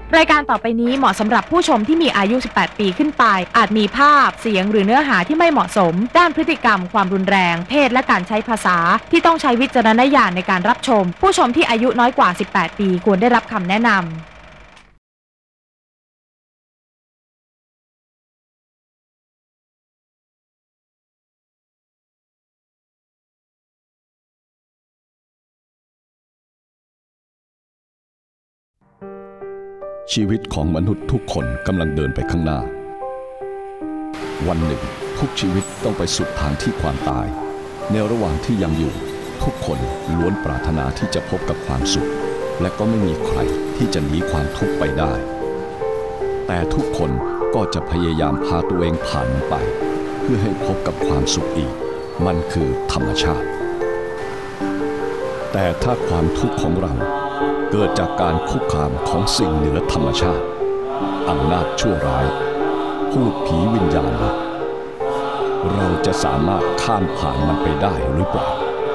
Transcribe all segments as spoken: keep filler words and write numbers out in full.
รายการต่อไปนี้เหมาะสำหรับผู้ชมที่มีอายุสิบแปดปีขึ้นไปอาจมีภาพเสียงหรือเนื้อหาที่ไม่เหมาะสมด้านพฤติกรรมความรุนแรงเพศและการใช้ภาษาที่ต้องใช้วิจารณญาณในการรับชมผู้ชมที่อายุน้อยกว่าสิบแปดปีควรได้รับคำแนะนำชีวิตของมนุษย์ทุกคนกำลังเดินไปข้างหน้าวันหนึ่งทุกชีวิตต้องไปสู่ทางที่ความตายในระหว่างที่ยังอยู่ทุกคนล้วนปรารถนาที่จะพบกับความสุขและก็ไม่มีใครที่จะหนีความทุกข์ไปได้แต่ทุกคนก็จะพยายามพาตัวเองผ่านมันไปเพื่อให้พบกับความสุขอีกมันคือธรรมชาติแต่ถ้าความทุกข์ของเราเกิดจากการคุกคามของสิ่งเหนือธรรมชาติอำนาจชั่วร้ายพูดผีวิญญาณเราจะสามารถข้ามผ่านมันไปได้หรือเปล่า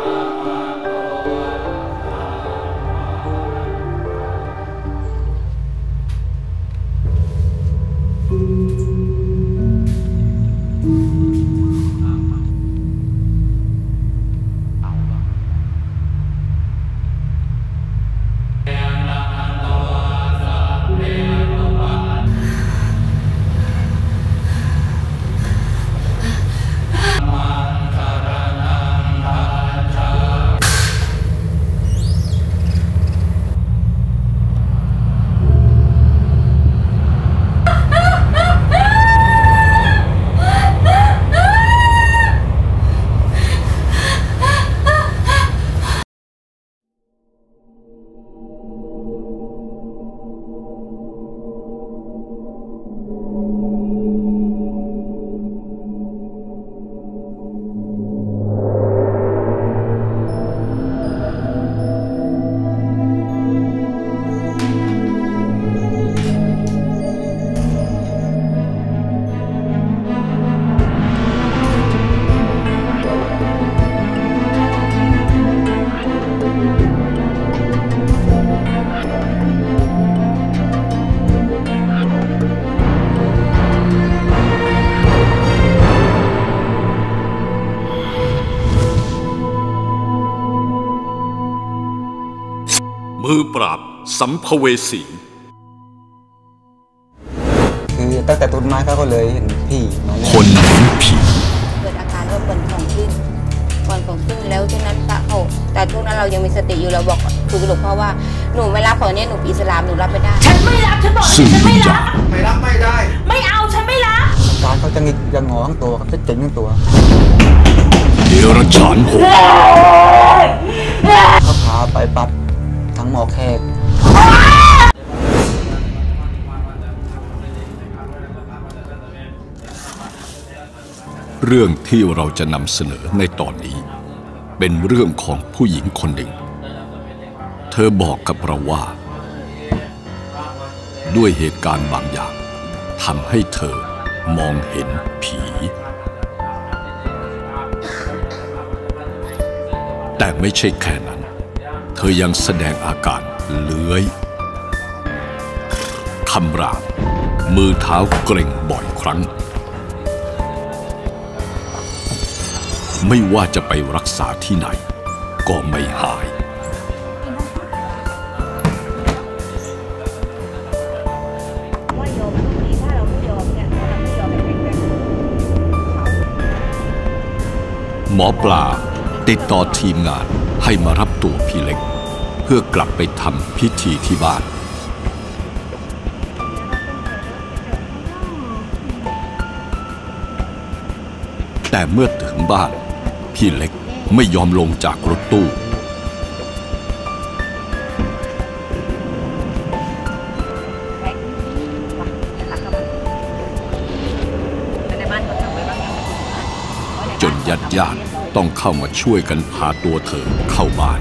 มือปราบสัมภเวสีคือตั้งแต่ต้นไม้เขาก็เลยเห็นผีมาคนเห็นผีเกิดอาการว่าก่อนของขึ้นก่อนของขึ้นแล้วช่วงนั้นพระเขาแต่ช่วงนั้นเรายังมีสติอยู่เราบอกคือหลวงพ่อว่าหนูไม่รับของนี้หนูอิสลามหนูรับไม่ได้ฉันไม่รับฉันบอกฉันไม่รับไม่รับไม่ได้ไม่เอาฉันไม่รับการเขาจะงิกจะงอทั้งตัวเขาจะเจ๋งทั้งตัวเดรัจฉานโหดเขาพาไปปัดทั้งหมอแขกเรื่องที่เราจะนำเสนอในตอนนี้เป็นเรื่องของผู้หญิงคนหนึ่งเธอบอกกับเราว่าด้วยเหตุการณ์บางอย่างทำให้เธอมองเห็นผีแต่ไม่ใช่แค่นั้นเธอยังแสดงอาการเลื้อยคำรามมือเท้าเกร็งบ่อยครั้งไม่ว่าจะไปรักษาที่ไหนก็ไม่หายหมอปลาติดต่อทีมงานให้มารับตัวพี่เล็กเพื่อกลับไปทำพิธีที่บ้านแต่เมื่อถึงบ้านพี่เล็กไม่ยอมลงจากรถตู้จนญาติญาติต้องเข้ามาช่วยกันพาตัวเธอเข้าบ้าน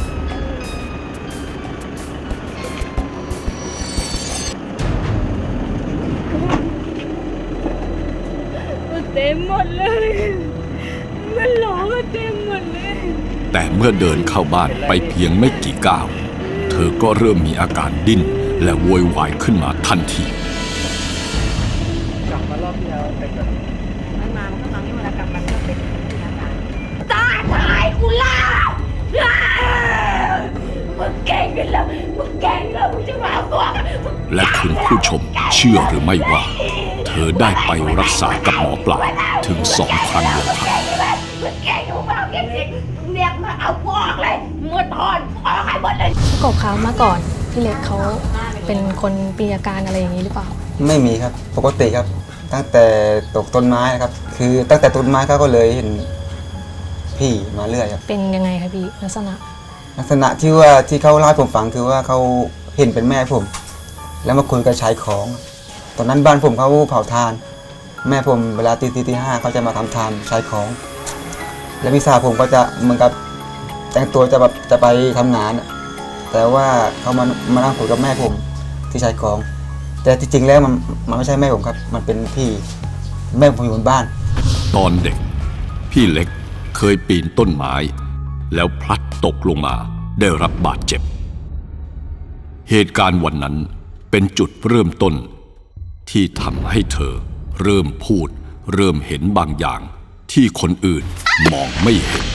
เต็มหมดเลยมันหลอกเต็มหมดเลยแต่เมื่อเดินเข้าบ้านไปเพียงไม่กี่ก้าวเธอก็เริ่มมีอาการดิ้นและโวยวายขึ้นมาทันทีกลับมารอบที่แล้วเป็นแบบมันมามันก็มาไม่เวลากลับมันก็เป็นที่อาการตายตายกูล่ามึงเก่งกันแล้วมึงเก่งแล้วมึงจะมาตัวและคุณผู้ชมเชื่อหรือไม่ว่า เธอได้ไปรักษากับหมอปลาถึงสองครั้งแล้วครับมึงเก่งกูมากจริงๆเรียกมาเอาพวกเลยมึงถอนออกให้หมดเลยพี่กบคะเมื่อก่อนพี่เล็กเขาเป็นคนมีอาการอะไรอย่างนี้หรือเปล่าไม่มีครับปกติครับ ตั้งแต่ตกต้นไม้นะครับ คือตั้งแต่ต้นไม้เขาก็เลยเห็นพี่มาเรื่อยครับเป็นยังไงคะพี่ลักษณะลักษณะที่ว่าที่เขาเล่าให้ผมฟังคือว่าเขาเห็นเป็นแม่ผม แล้วมาคุยกับชายของ ตอนนั้นบ้านผมเขาเผาทาน แม่ผมเวลาตีตีตีห้าเขาจะมาทำทานชายของ แล้วพี่สาวผมก็จะเหมือนกับแต่งตัวจะแบบจะไปทำงาน แต่ว่าเขามามานั่งคุยกับแม่ผมที่ชายของ แต่ที่จริงแล้วมันมันไม่ใช่แม่ผมครับ มันเป็นพี่แม่ผมอยู่บนบ้านตอนเด็กพี่เล็กเคยปีนต้นไม้ แล้วพลัดตกลงมาได้รับบาดเจ็บ เหตุการณ์วันนั้นเป็นจุดเริ่มต้นที่ทำให้เธอเริ่มพูดเริ่มเห็นบางอย่างที่คนอื่นมองไม่เห็น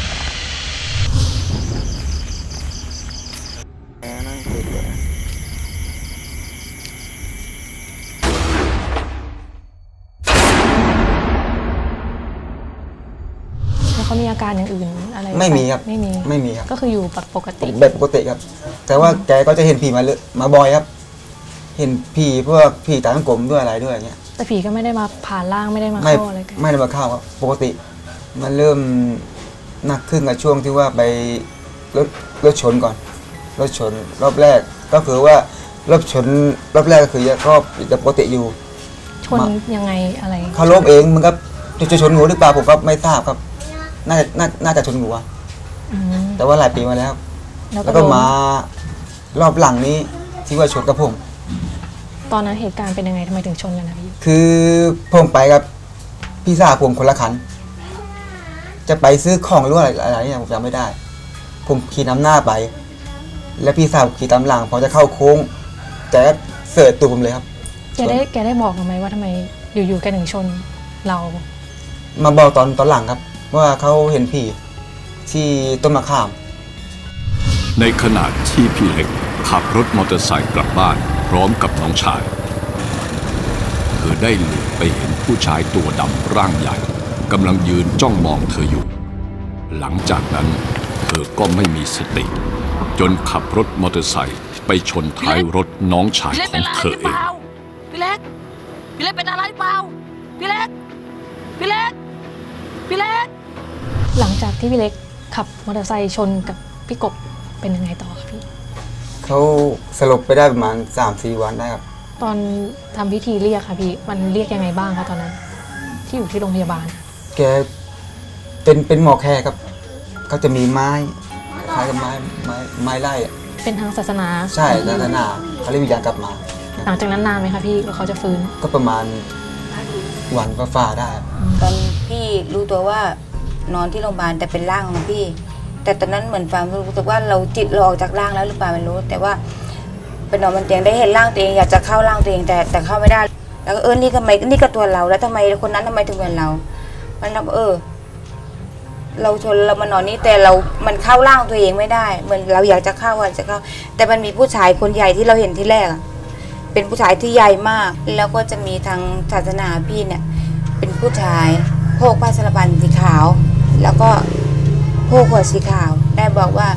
แล้วเขามีอาการอย่างอื่นอะไรไม่มีครับไม่มีไม่มีครับก็คืออยู่ปกติแบบปกติครับ แต่ว่าแกก็จะเห็นผีมาเลยมาบ่อยครับ เห็นผีพวกผีตาทั้งกลมด้วยอะไรด้วยอย่างเงี้ยแต่ผีก็ไม่ได้มาผ่านร่างไม่ได้มาไม่เข้าอะไรกันไม่ได้มาเข้าครับปกติ มันเริ่มหนักขึ้นกับช่วงที่ว่าไปรถรถชนก่อนรถชนรอบแรกก็คือว่ารถชนรอบแรกก็คือก็จะปกติอยู่ชนยังไงอะไรเขาล้มเองมันก็จะชนงูหรือเปล่าผมก็ไม่ทราบครับ น่าจะน่าน่าจะชนงูอะอืมแต่ว่าหลายปีมาแล้วแล้วแล้วก็ก็ล้มมารอบหลังนี้ที่ว่าชนกับผมตอนนั้นเหตุการณ์เป็นยังไงทำไมถึงชนกันนะพี่คือผมไปกับพี่สาวผมคนละคัน จะไปซื้อของหรืออะไรอะไรเนี่ยผมจำไม่ได้ ผมขี่นำหน้าไป แล้วพี่สาวขี่ตามหลังพอจะเข้าโค้งแกก็เสิร์ชตัวผมเลยครับแกได้แกได้บอกทำไมว่าทำไมอยู่ๆแกถึงชนเรามาบอกตอนตอนหลังครับ ว่าเขาเห็นผีที่ต้นมะขามในขณะที่พี่เล็กขับรถมอเตอร์ไซค์กลับบ้านพร้อมกับน้องชายเธอได้เหลือบไปเห็นผู้ชายตัวดำร่างใหญ่กำลังยืนจ้องมองเธออยู่ หลังจากนั้นเธอก็ไม่มีสติ จนขับรถมอเตอร์ไซค์ไปชนท้ายรถน้องชายของเธอเองพี่เล็กพี่เล็กเป็นอะไรเปล่าพี่เล็กพี่เล็กพี่เล็กหลังจากที่พี่เล็กขับมอเตอร์ไซค์ชนกับพี่กบเป็นยังไงต่อครับพี่เขาสลบไปได้ประมาณ สามสี่ วันได้ครับตอนทำพิธีเรียกค่ะพี่มันเรียกยังไงบ้างคะตอนนั้น ที่อยู่ที่โรงพยาบาลแกเป็นเป็นหมอแค่ครับเขาจะมีไม้คล้ายกับไม้ไม้ไม้ไล่อะเป็นทางศาสนาใช่ศาสนาเขาเรียกวิญญาณกลับมาหลังจากนั้นนานไหมคะพี่กว่าเขาจะฟื้นก็ประมาณวันฟ้าๆได้ครับตอนพี่รู้ตัวว่านอนที่โรงพยาบาลแต่เป็นร่างของพี่ แต่ตอนนั้นเหมือนความรู้สึกว่าเราจิตเราออกจากร่างแล้วหรือเปล่าไม่รู้ แต่ว่าเป็นนอนบนเตียงได้เห็นร่างตัวเองอยากจะเข้าร่างตัวเองแต่แต่เข้าไม่ได้ แล้วก็เออนี่ทำไมนี่ก็ตัวเราแล้วทำไมคนนั้นทำไมถึงเป็นเรา มันเราเออ เราชนเรามานอนนี่แต่เรา มันเข้าร่างตัวเองไม่ได้ เหมือนเราอยากจะเข้าอยากจะเข้า แต่มันมีผู้ชายคนใหญ่ที่เราเห็นที่แรกอะเป็นผู้ชายที่ใหญ่มาก แล้วก็จะมีทางศาสนาพี่เนี่ย เป็นผู้ชายโพกผ้าสารบัญสีขาว แล้วก็โพกหัวสีขาว ได้บอกว่า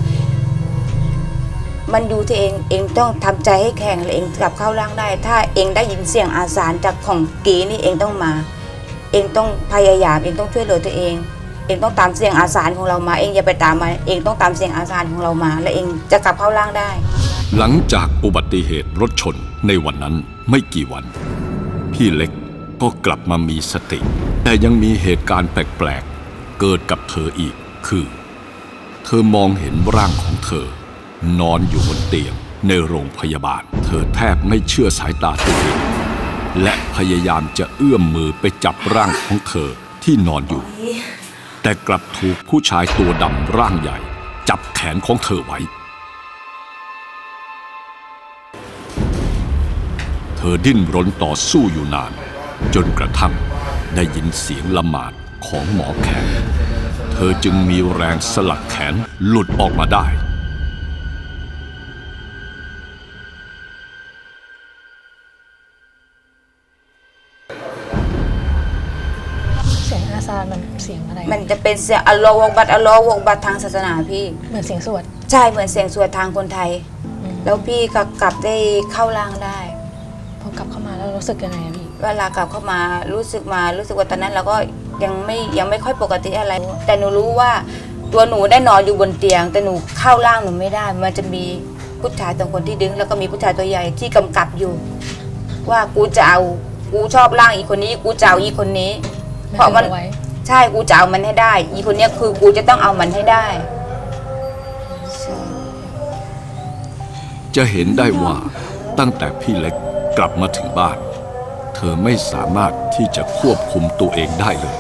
มันอยู่ที่เองเองต้องทำใจให้แข็งแล้วเองกลับเข้าร่างได้ ถ้าเองได้ยินเสียงอาสาจากของกีนี่เองต้องมา เองต้องพยายามเองต้องช่วยเหลือตัวเอง เองต้องตามเสียงอาสาของเรามาเองอย่าไปตามมาเองต้องตามเสียงอาสาของเรามา และเองจะกลับเข้าร่างได้หลังจากอุบัติเหตุรถชนในวันนั้นไม่กี่วัน พี่เล็กก็กลับมามีสติ แต่ยังมีเหตุการณ์แปลกๆเกิดกับเธออีกคือ เธอมองเห็นร่างของเธอนอนอยู่บนเตียงในโรงพยาบาล เธอแทบไม่เชื่อสายตาตัวเองและพยายามจะเอื้อมมือไปจับร่างของเธอที่นอนอยู่ แต่กลับถูกผู้ชายตัวดำร่างใหญ่จับแขนของเธอไว้อดิ้นรนต่อสู้อยู่นานจนกระทั่งได้ยินเสียงละหมาดของหมอแขกเธอจึงมีแรงสลัดแขนหลุดออกมาได้เสียงอาซานมันเสียงอะไรมันจะเป็นเสียงอัลลอฮฺวะบัดอัลลอฮฺวะบัดทางศาสนาพี่เหมือนเสียงสวดใช่เหมือนเสียงสวดทางคนไทย แล้วพี่ก็กลับได้เข้าร่างได้พอกลับเข้ามาแล้วรู้สึกยังไงอะพี่เวลากลับเข้ามารู้สึกมารู้สึกว่าตอนนั้นเราก็ยังไม่ยังไม่ค่อยปกติอะไรแต่หนูรู้ว่าตัวหนูได้นอนอยู่บนเตียงแต่หนูเข้าร่างหนูไม่ได้มันจะมีผู้ชายสองคนที่ดึงแล้วก็มีผู้ชายตัวใหญ่ที่กำกับอยู่ว่ากูจะเอากูชอบร่างอีคนนี้กูจะเอาอีคนนี้เพราะมันใช่กูจะเอามันให้ได้อีคนนี้คือกูจะต้องเอามันให้ได้จะเห็นได้ว่าตั้งแต่พี่เล็กกลับมาถึงบ้านเธอไม่สามารถที่จะควบคุมตัวเองได้เลย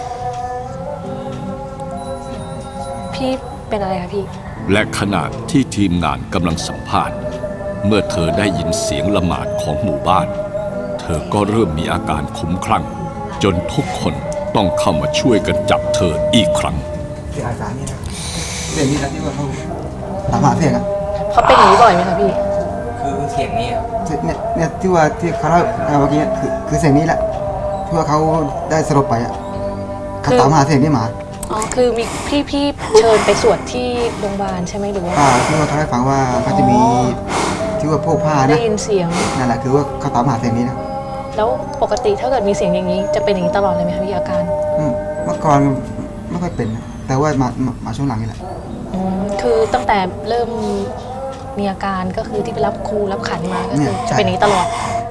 พี่เป็นอะไรคะพี่และขณะที่ทีมงานกำลังสัมภาษณ์เมื่อเธอได้ยินเสียงละหมาดของหมู่บ้านเธอก็เริ่มมีอาการคลุ้มคลั่งจนทุกคนต้องเข้ามาช่วยกันจับเธออีกครั้งเสียงอาสานี่นะเสียงนี้นะที่ว่าเขาตามหาเสียงอะเขาเป็นอย่างนี้บ่อยไหมคะพี่คือเสียงนี้เนี่ยเนี่ยที่ว่าที่เขาเล่าเมื่อกี้คือคือเสียงนี้แหละที่ว่าเขาได้สลบไปอ่ะเขาตามหาเสียงนี้มาอ๋อคือมีพี่พี่เชิญไปสวดที่โรงพยาบาลใช่ไหมหรือว่าอ่าที่ว่าเขาให้ฟังว่าเขาจะมีที่ว่าพวกผ้านะได้ยินเสียงนั่นแหละคือว่าเขาตามหาเสียงนี้นะแล้วปกติถ้าเกิดมีเสียงอย่างนี้จะเป็นอย่างนี้ตลอดเลยไหมคะพี่อาการอืมเมื่อก่อนไม่ค่อยเป็นนะแต่ว่ามามาช่วงหลังนี่แหละอืมคือตั้งแต่เริ่มมีอาการก็คือที่ไปรับครูรับขันมาก็คือจะเป็นอย่างนี้ตลอด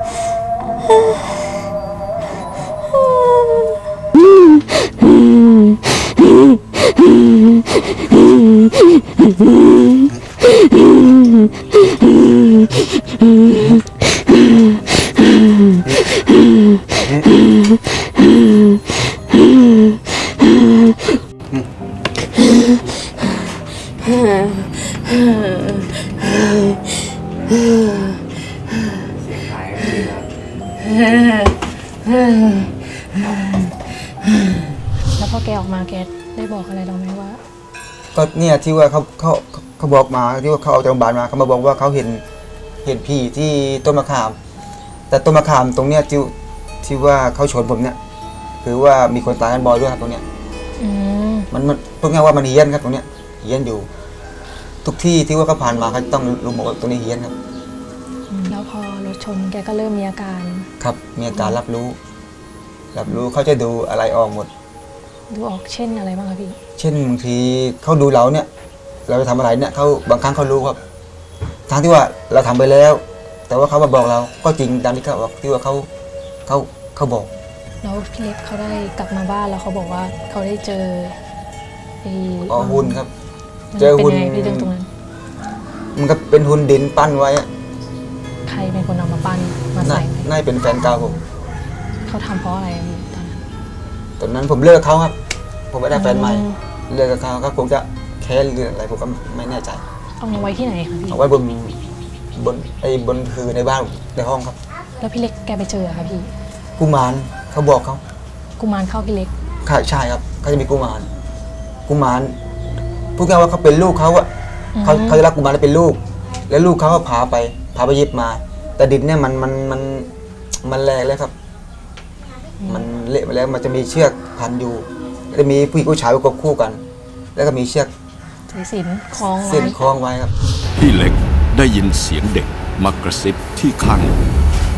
แล้วพอแกออกมาแกได้บอกอะไรเราไหมว่าก็เนี่ยที่ว่าเขาเขาเขาบอกมาที่ว่าเขาเอาจากโรงพยาบาลมาเขามาบอกว่าเขาเห็นเห็นพี่ที่ต้นมะขามแต่ต้นมะขามตรงเนี้ยที่ที่ว่าเขาชนผมเนี่ยคือว่ามีคนตายกันบ่อยด้วยครับตรงเนี้ยมันมันพูดง่ายว่ามันเฮี้ยนครับตรงเนี้ยเฮี้ยนอยู่ทุกที่ที่ว่าเขาผ่านมาเขาต้องรู้หมดว่าตรงนี้เฮี้ยนครับแล้วพอรถชนแกก็เริ่มมีอาการครับมีอาการรับรู้รับรู้เขาจะดูอะไรออกหมดดูออกเช่นอะไรบ้างครับพี่เช่นบางทีเขาดูเราเนี่ยเราจะทำอะไรเนี่ยเขาบางครั้งเขารู้ครับทั้งที่ว่าเราทำไปแล้วแต่ว่าเขามาบอกเราก็จริงตามที่เขาบอกที่ว่าเขาเขาเขาบอกแล้วพี่เล็กเขาได้กลับมาบ้านแล้วเขาบอกว่าเขาได้เจอไอ้อ๋อหุ่นครับเจอหุ่นพี่เรื่องตรงนั้นมันก็เป็นหุ่นดินปั้นไว้ใครเป็นคนเอามาปั้นมาใส่น่าเป็นแฟนเก่าผมเขาทำเพราะอะไรตอนนั้นตอนนั้นผมเลิกเขาครับผมไม่ได้แฟนใหม่เลิกกับเขาก็คงจะแค้นหรืออะไรผมก็ไม่แน่ใจเอาไว้ที่ไหนคะพี่เอาไว้บนบนไอ้บนคือในบ้านในห้องครับแล้วพี่เล็กแกไปเจอค่ะพี่กุมารเขาบอกเขากุมารเข้าพี่เล็กใช่ครับเขาจะมีกุมารกุมารพูดง่ายว่าเขาเป็นลูกเขาอะเขาเขาจะรักกุมารเป็นลูกแล้วลูกเขาก็พาไปพาไปยิบมาแต่ดินเนี่ยมันมันมันมันแรงแล้วครับมันเละไปแล้วมันจะมีเชือกพันอยู่จะมีผู้หญิงผู้ชายประกบคู่กันแล้วก็มีเชือกสายสิญจน์คล้องไว้เส้นคล้องไว้ครับพี่เล็กได้ยินเสียงเด็กมากระซิบที่ข้างหู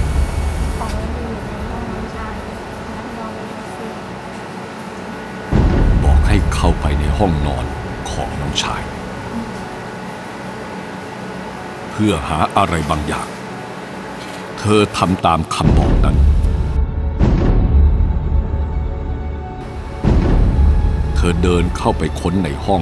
บอกให้เข้าไปในห้องนอนของน้องชายเพื่อหาอะไรบางอย่างเธอทำตามคำบอกนั้นเธอเดินเข้าไปค้นในห้อง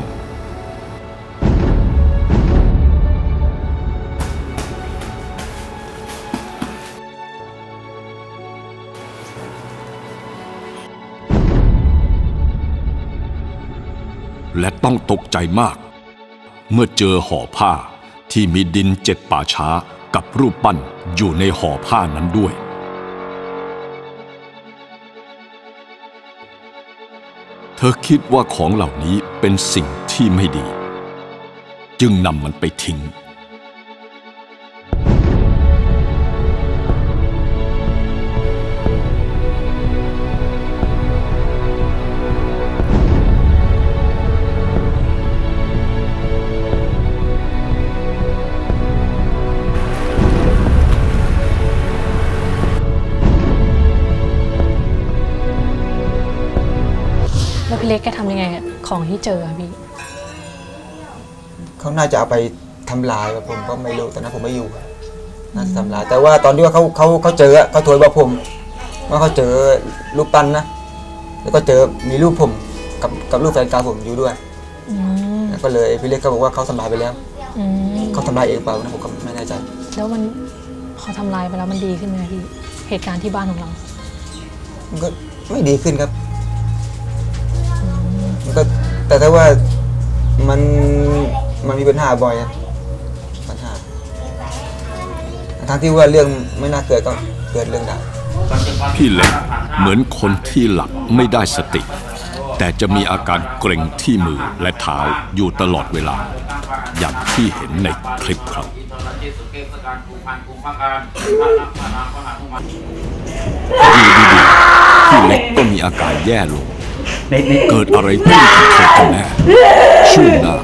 และต้องตกใจมากเมื่อเจอห่อผ้าที่มีดินเจ็ดป่าช้ากับรูปปั้นอยู่ในห่อผ้านั้นด้วยธอคิดว่าของเหล่านี้เป็นสิ่งที่ไม่ดีจึงนำมันไปทิ้งแล้วพี่เล็กแกทำยังไงอะของที่เจออะพี่เขาน่าจะเอาไปทำลายผมก็ไม่รู้ตอนนั้นผมไม่อยู่น่าจะทำลายแต่ว่าตอนที่ว่าเขาเขาเขาเจอเขาโทรบอกผมว่าเขาเจอรูปปั้นนะแล้วก็เจอมีรูปผมกับกับรูปแฟนเก่าผมอยู่ด้วยแล้วก็เลยพี่เล็กก็บอกว่าเขาทำลายไปแล้วเขาทำลายเองเปล่านะผมก็ไม่แน่ใจแล้วมันพอทำลายไปแล้วมันดีขึ้นไหมพี่เหตุการณ์ที่บ้านของเรามันก็ไม่ดีขึ้นครับมันก็แต่ถ้าว่ามันมันมีปัญหาบ่อยครับปัญหาทั้งที่ว่าเรื่องไม่น่าเกิดก็เกิดเรื่องได้พี่เล็กเหมือนคนที่หลับไม่ได้สติแต่จะมีอาการเกร็งที่มือและเท้าอยู่ตลอดเวลาอย่างที่เห็นในคลิปครับอยู่ดีๆพี่เล็กก็มีอาการแย่ลงเกิดอะไรขึ้นกับเธอกันแน่ช่วงหน้า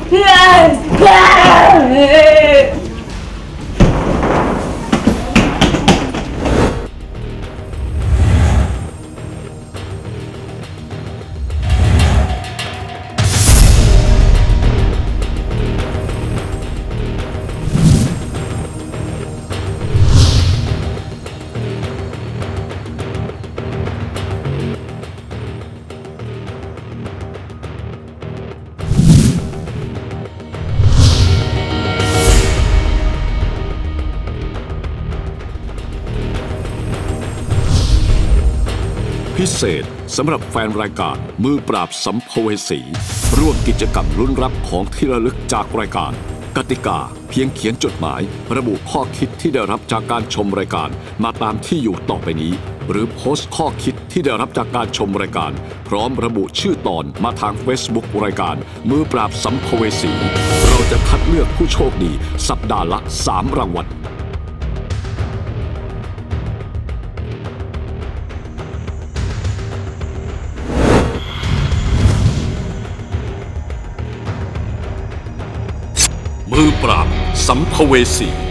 พิเศษสำหรับแฟนรายการมือปราบสัมภเวสีร่วมกิจกรรมลุ้นรับของที่ระลึกจากรายการกติกาเพียงเขียนจดหมายระบุข้อคิดที่ได้รับจากการชมรายการมาตามที่อยู่ต่อไปนี้หรือโพสต์ข้อคิดที่ได้รับจากการชมรายการพร้อมระบุชื่อตอนมาทาง Facebook รายการมือปราบสัมภเวสีเราจะคัดเลือกผู้โชคดีสัปดาห์ละสามรางวัลมือปราบสัมภเวสี